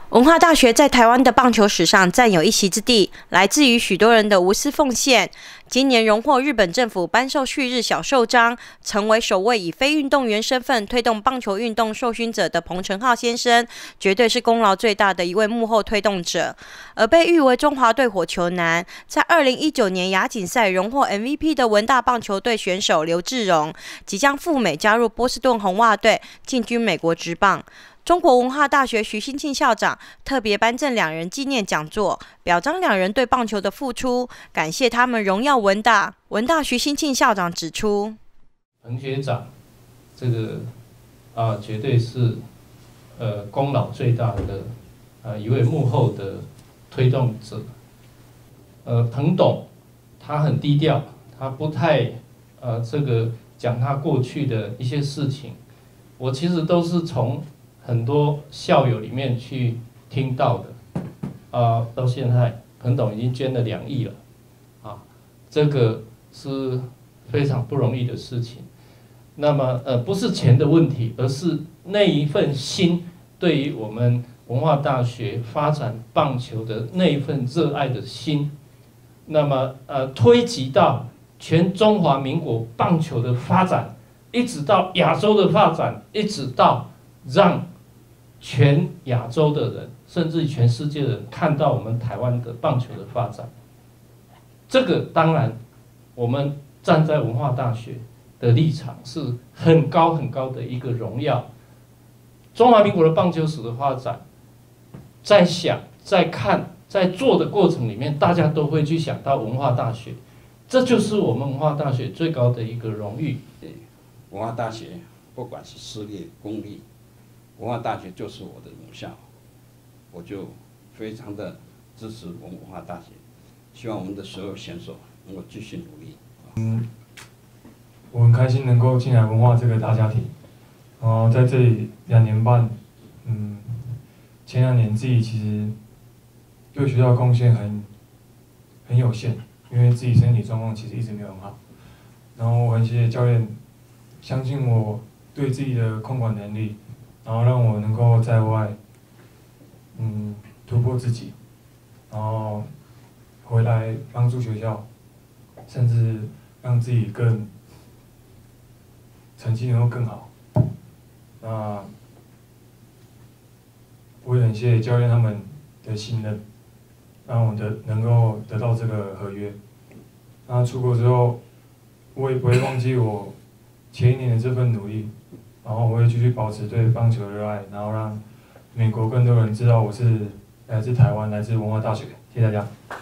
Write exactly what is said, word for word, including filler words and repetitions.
文化大学在台湾的棒球史上占有一席之地，来自于许多人的无私奉献。今年荣获日本政府颁授旭日小袖章，成为首位以非运动员身份推动棒球运动受勋者的彭承浩先生，绝对是功劳最大的一位幕后推动者。而被誉为中华队火球男，在二零一九年亚锦赛荣获 M V P 的文大棒球队选手刘志荣，即将赴美加入波士顿红袜队，进军美国职棒。中国文化大学徐新庆校长特别颁赠两人纪念讲座，表彰两人对棒球的付出，感谢他们荣耀文大。文大徐新庆校长指出， 彭学长这个啊，绝对是呃功劳最大的啊一位幕后的推动者。呃，彭董他很低调，他不太呃这个讲他过去的一些事情，我其实都是从很多校友里面去听到的，啊、呃，到现在彭董已经捐了两亿了，啊，这个是非常不容易的事情。那么呃，不是钱的问题，而是那一份心对于我们文化大学发展棒球的那一份热爱的心，那么呃，推及到全中华民国棒球的发展，一直到亚洲的发展，一直到让全亚洲的人，甚至全世界的人看到我们台湾的棒球的发展，这个当然，我们站在文化大学的立场是很高很高的一个荣耀。中华民国的棒球史的发展，在想、在看、在做的过程里面，大家都会去想到文化大学，这就是我们文化大学最高的一个荣誉。 文化大学不管是私立、公立，文化大学就是我的母校，我就非常的支持我们文化大学，希望我们的所有选手能够继续努力。 嗯，我很开心能够进来文化这个大家庭，然后在这里两年半，嗯，前两年自己其实对学校贡献很很有限，因为自己身体状况其实一直没有很好，然后我很谢谢教练相信我对自己的控管能力。然后让我能够在外，嗯，突破自己，然后回来帮助学校，甚至让自己更成绩能够更好。那我也很谢谢教练他们的信任，让我的能够得到这个合约。那出国之后，我也不会忘记我前一年的这份努力。然后我会继续保持对棒球的热爱，然后让美国更多人知道我是来自台湾，来自文化大学。谢谢大家。